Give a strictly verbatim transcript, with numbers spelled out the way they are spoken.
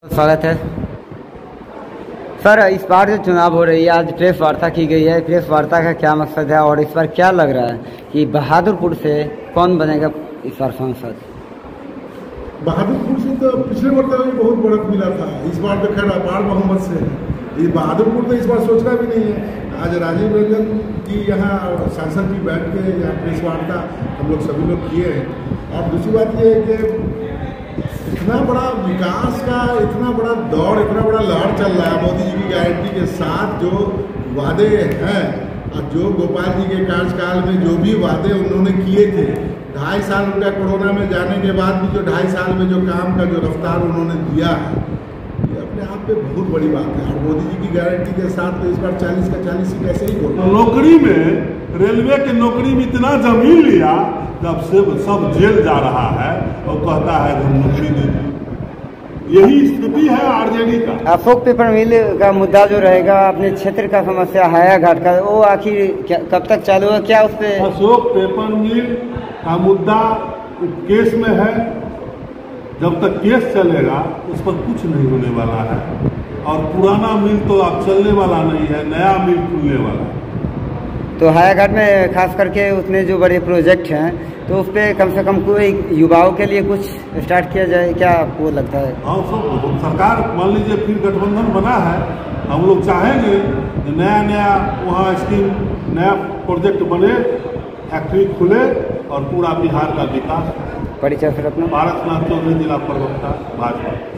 स्वागत है सर। इस बार जो चुनाव हो रही है, आज प्रेस वार्ता की गई है। प्रेस वार्ता का क्या मकसद है और इस बार क्या लग रहा है कि बहादुरपुर से कौन बनेगा इस बार सांसद? बहादुरपुर से तो पिछले बार में बहुत बढ़त मिला था, इस बार तो खैर अपार बहुमत से है। ये बहादुरपुर तो इस बार सोचना भी नहीं है। आज राजीव रंजन जी यहाँ सांसद जी बैठ के यहाँ प्रेस वार्ता हम लोग सभी लोग किए हैं। और दूसरी बात ये है कि इतना बड़ा विकास का इतना बड़ा दौड़, इतना बड़ा लहर चल रहा है मोदी जी की गारंटी के साथ। जो वादे हैं और जो गोपाल जी के कार्यकाल में जो भी वादे उन्होंने किए थे, ढाई साल उनका कोरोना में जाने के बाद भी जो ढाई साल में जो काम का जो रफ्तार उन्होंने दिया है, ये अपने आप में बहुत बड़ी बात है। और मोदी जी की गारंटी के साथ तो इस बार चालीस का चालीस सीट ऐसे ही होगा। नौकरी में, रेलवे के नौकरी में इतना जमीन लिया, जब से सब जेल जा रहा है और कहता है हम नौकरी दे दी। यही स्थिति है आरजेडी का। अशोक पेपर मिल का मुद्दा जो रहेगा, अपने क्षेत्र का समस्या हायाघाट का, वो आखिर कब तक चालू है? क्या उस पर अशोक पेपर मिल का मुद्दा केस में है। जब तक केस चलेगा उस पर कुछ नहीं होने वाला है। और पुराना मिल तो अब चलने वाला नहीं है, नया मिल खुलने वाला है। तो हायाघाट में खास करके उतने जो बड़े प्रोजेक्ट हैं, तो उस पर कम से कम कोई युवाओं के लिए कुछ स्टार्ट किया जाए, क्या आपको लगता है? हाँ, सब सरकार मान लीजिए फिर गठबंधन बना है, हम लोग चाहेंगे कि नया नया वहाँ स्कीम, नया प्रोजेक्ट बने, फैक्ट्री खुले और पूरा बिहार का विकास। परिचय सर अपना? भारत नाथ चौधरी, जिला प्रवक्ता भाजपा।